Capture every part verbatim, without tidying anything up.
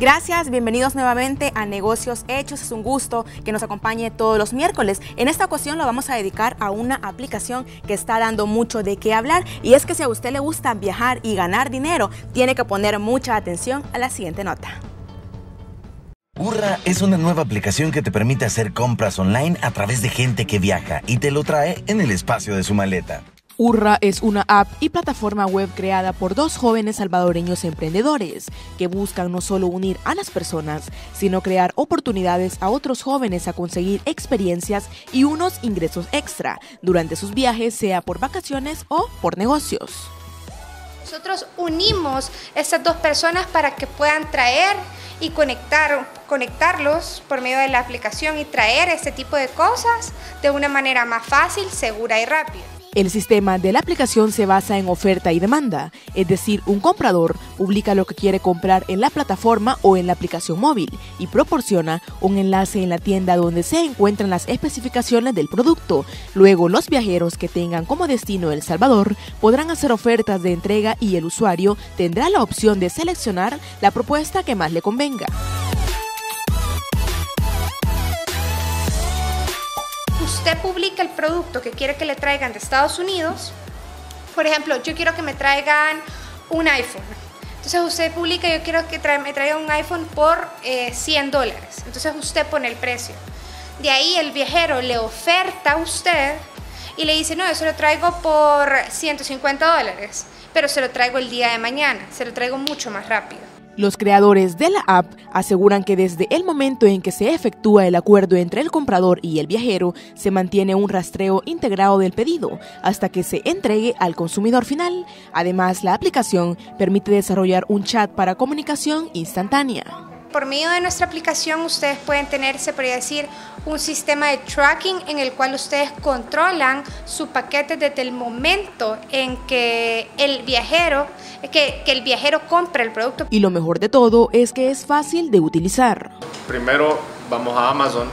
Gracias, bienvenidos nuevamente a Negocios Hechos. Es un gusto que nos acompañe todos los miércoles. En esta ocasión lo vamos a dedicar a una aplicación que está dando mucho de qué hablar, y es que si a usted le gusta viajar y ganar dinero, tiene que poner mucha atención a la siguiente nota. Urra es una nueva aplicación que te permite hacer compras online a través de gente que viaja y te lo trae en el espacio de su maleta. Urra es una app y plataforma web creada por dos jóvenes salvadoreños emprendedores que buscan no solo unir a las personas, sino crear oportunidades a otros jóvenes a conseguir experiencias y unos ingresos extra durante sus viajes, sea por vacaciones o por negocios. Nosotros unimos estas dos personas para que puedan traer y conectar, conectarlos por medio de la aplicación y traer este tipo de cosas de una manera más fácil, segura y rápida. El sistema de la aplicación se basa en oferta y demanda, es decir, un comprador publica lo que quiere comprar en la plataforma o en la aplicación móvil y proporciona un enlace en la tienda donde se encuentran las especificaciones del producto. Luego, los viajeros que tengan como destino El Salvador podrán hacer ofertas de entrega y el usuario tendrá la opción de seleccionar la propuesta que más le convenga. Usted publica el producto que quiere que le traigan de Estados Unidos. Por ejemplo, yo quiero que me traigan un iPhone. Entonces usted publica, yo quiero que tra me traigan un iPhone por eh, cien dólares. Entonces usted pone el precio. De ahí el viajero le oferta a usted y le dice, no, yo se lo traigo por ciento cincuenta dólares, pero se lo traigo el día de mañana, se lo traigo mucho más rápido. Los creadores de la app aseguran que desde el momento en que se efectúa el acuerdo entre el comprador y el viajero, se mantiene un rastreo integrado del pedido hasta que se entregue al consumidor final. Además, la aplicación permite desarrollar un chat para comunicación instantánea. Por medio de nuestra aplicación ustedes pueden tener, se podría decir, un sistema de tracking en el cual ustedes controlan su paquete desde el momento en que el viajero, que, que el viajero compre el producto. Y lo mejor de todo es que es fácil de utilizar. Primero vamos a Amazon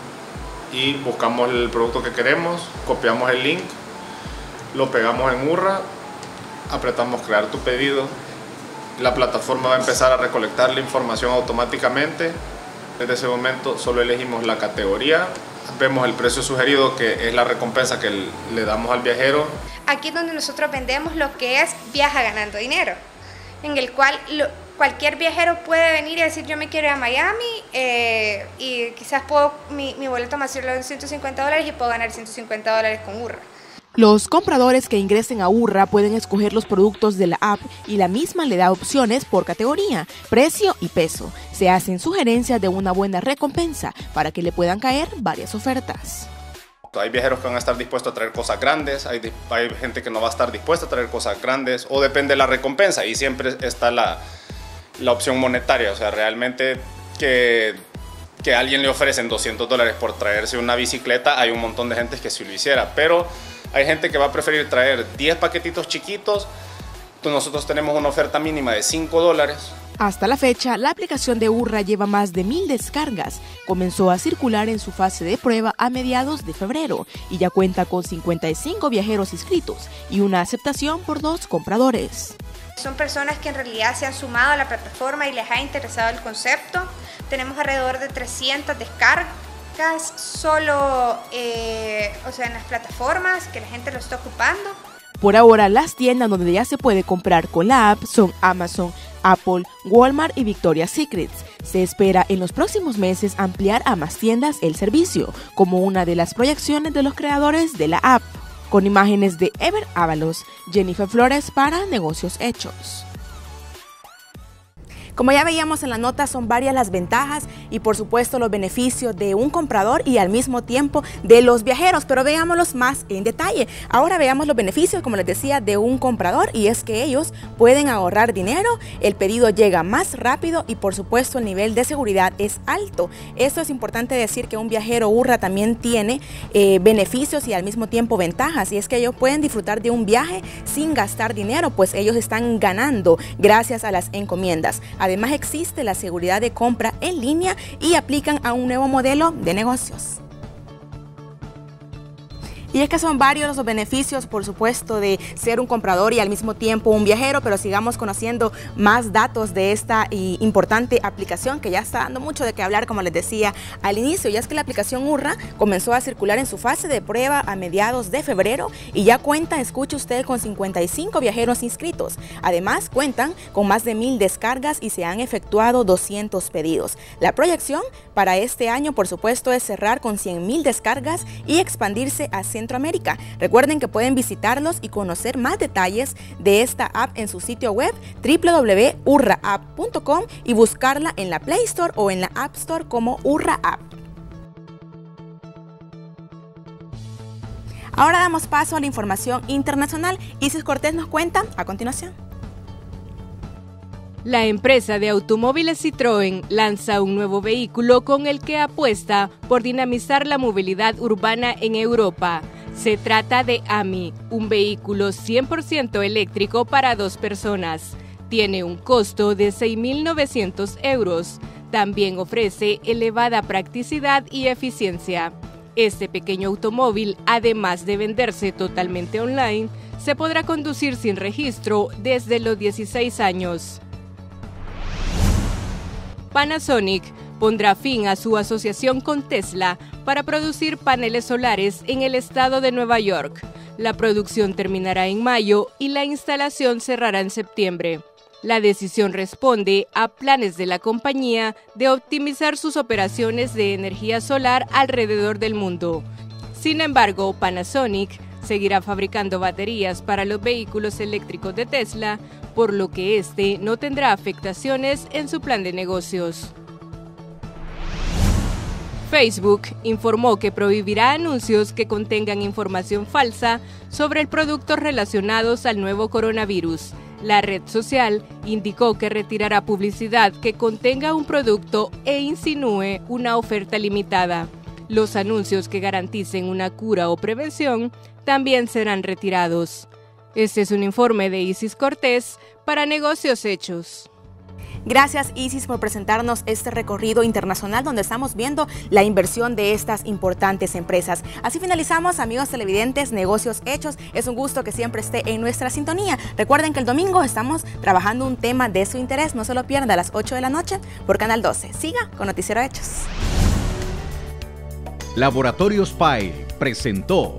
y buscamos el producto que queremos, copiamos el link, lo pegamos en Urra, apretamos crear tu pedido. La plataforma va a empezar a recolectar la información automáticamente. Desde ese momento solo elegimos la categoría, vemos el precio sugerido, que es la recompensa que le damos al viajero. Aquí es donde nosotros vendemos lo que es Viaja Ganando Dinero, en el cual lo, cualquier viajero puede venir y decir yo me quiero ir a Miami eh, y quizás puedo, mi, mi boleto me sirve en ciento cincuenta dólares y puedo ganar ciento cincuenta dólares con Urra. Los compradores que ingresen a Urra pueden escoger los productos de la app y la misma le da opciones por categoría, precio y peso. Se hacen sugerencias de una buena recompensa para que le puedan caer varias ofertas. Hay viajeros que van a estar dispuestos a traer cosas grandes, hay, hay gente que no va a estar dispuesta a traer cosas grandes, o depende de la recompensa, y siempre está la, la opción monetaria, o sea, realmente que... que a alguien le ofrecen doscientos dólares por traerse una bicicleta, hay un montón de gente que sí lo hiciera, pero hay gente que va a preferir traer diez paquetitos chiquitos. Entonces nosotros tenemos una oferta mínima de cinco dólares. Hasta la fecha, la aplicación de Urra lleva más de mil descargas. Comenzó a circular en su fase de prueba a mediados de febrero y ya cuenta con cincuenta y cinco viajeros inscritos y una aceptación por dos compradores. Son personas que en realidad se han sumado a la plataforma y les ha interesado el concepto. Tenemos alrededor de trescientas descargas solo eh, o sea, en las plataformas que la gente lo está ocupando. Por ahora, las tiendas donde ya se puede comprar con la app son Amazon, Apple, Walmart y Victoria's Secret. Se espera en los próximos meses ampliar a más tiendas el servicio, como una de las proyecciones de los creadores de la app. Con imágenes de Ever Ábalos, Jennifer Flores para Negocios Hechos. Como ya veíamos en la nota, son varias las ventajas y por supuesto los beneficios de un comprador y al mismo tiempo de los viajeros, pero veámoslos más en detalle. Ahora veamos los beneficios, como les decía, de un comprador, y es que ellos pueden ahorrar dinero, el pedido llega más rápido y por supuesto el nivel de seguridad es alto. Esto es importante decir, que un viajero Urra también tiene eh, beneficios y al mismo tiempo ventajas, y es que ellos pueden disfrutar de un viaje sin gastar dinero, pues ellos están ganando gracias a las encomiendas. Además, existe la seguridad de compra en línea y aplican a un nuevo modelo de negocios. Y es que son varios los beneficios, por supuesto, de ser un comprador y al mismo tiempo un viajero, pero sigamos conociendo más datos de esta y importante aplicación que ya está dando mucho de qué hablar, como les decía al inicio. Y es que la aplicación Urra comenzó a circular en su fase de prueba a mediados de febrero y ya cuenta, escuche usted, con cincuenta y cinco viajeros inscritos. Además, cuentan con más de mil descargas y se han efectuado doscientos pedidos. La proyección para este año, por supuesto, es cerrar con cien mil descargas y expandirse a Centroamérica. Recuerden que pueden visitarlos y conocer más detalles de esta app en su sitio web w w w punto urra app punto com y buscarla en la Play Store o en la App Store como Urra App. Ahora damos paso a la información internacional. Isis Cortés nos cuenta a continuación. La empresa de automóviles Citroën lanza un nuevo vehículo con el que apuesta por dinamizar la movilidad urbana en Europa. Se trata de Ami, un vehículo cien por ciento eléctrico para dos personas. Tiene un costo de seis mil novecientos euros. También ofrece elevada practicidad y eficiencia. Este pequeño automóvil, además de venderse totalmente online, se podrá conducir sin registro desde los dieciséis años. Panasonic pondrá fin a su asociación con Tesla para producir paneles solares en el estado de Nueva York. La producción terminará en mayo y la instalación cerrará en septiembre. La decisión responde a planes de la compañía de optimizar sus operaciones de energía solar alrededor del mundo. Sin embargo, Panasonic seguirá fabricando baterías para los vehículos eléctricos de Tesla, por lo que este no tendrá afectaciones en su plan de negocios. Facebook informó que prohibirá anuncios que contengan información falsa sobre el productos relacionados al nuevo coronavirus. La red social indicó que retirará publicidad que contenga un producto e insinúe una oferta limitada. Los anuncios que garanticen una cura o prevención también serán retirados. Este es un informe de Isis Cortés para Negocios Hechos. Gracias, Isis, por presentarnos este recorrido internacional donde estamos viendo la inversión de estas importantes empresas. Así finalizamos, amigos televidentes, Negocios Hechos. Es un gusto que siempre esté en nuestra sintonía. Recuerden que el domingo estamos trabajando un tema de su interés. No se lo pierda a las ocho de la noche por Canal doce. Siga con Noticiero Hechos. Laboratorios Pyle presentó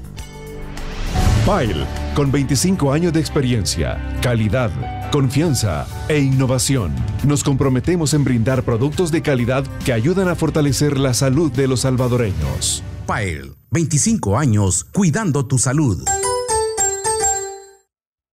Pyle, con veinticinco años de experiencia, calidad, confianza e innovación. Nos comprometemos en brindar productos de calidad que ayudan a fortalecer la salud de los salvadoreños. Pyle, veinticinco años cuidando tu salud.